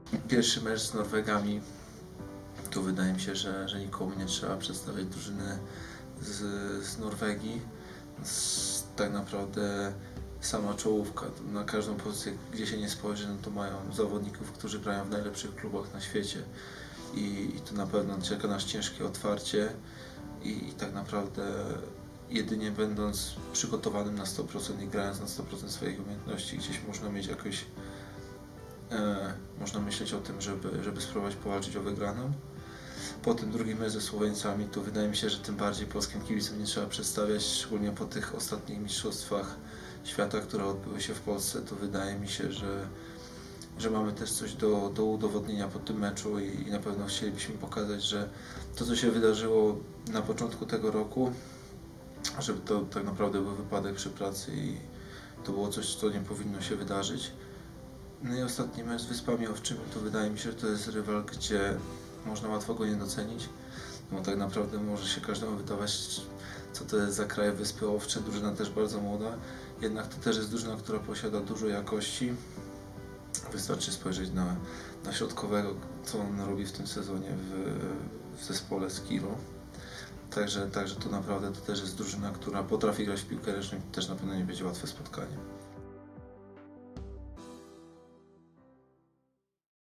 Pierwszy mecz z Norwegami, tu wydaje mi się, że nikomu nie trzeba przedstawiać drużyny z Norwegii. Tak naprawdę sama czołówka, na każdą pozycję, gdzie się nie spojrzy, no to mają zawodników, którzy grają w najlepszych klubach na świecie i tu na pewno czeka nas ciężkie otwarcie i tak naprawdę jedynie będąc przygotowanym na 100% i grając na 100% swoich umiejętności, gdzieś można mieć jakoś można myśleć o tym, żeby spróbować powalczyć o wygraną. Po tym drugim meczu ze Słoweńcami, tu wydaje mi się, że tym bardziej polskim kibicom nie trzeba przedstawiać, szczególnie po tych ostatnich mistrzostwach świata, które odbyły się w Polsce, to wydaje mi się, że mamy też coś do udowodnienia po tym meczu i na pewno chcielibyśmy pokazać, że to, co się wydarzyło na początku tego roku, żeby to tak naprawdę był wypadek przy pracy i to było coś, co nie powinno się wydarzyć. No i ostatni mecz z Wyspami Owczymi, to wydaje mi się, że to jest rywal, gdzie można łatwo go nie docenić, bo tak naprawdę może się każdemu wydawać, co to jest za kraj Wyspy Owcze, drużyna też bardzo młoda, jednak to też jest drużyna, która posiada dużo jakości. Wystarczy spojrzeć na środkowego, co on robi w tym sezonie w zespole Skiro. Także to naprawdę to też jest drużyna, która potrafi grać w piłkę ręczną i też na pewno nie będzie łatwe spotkanie.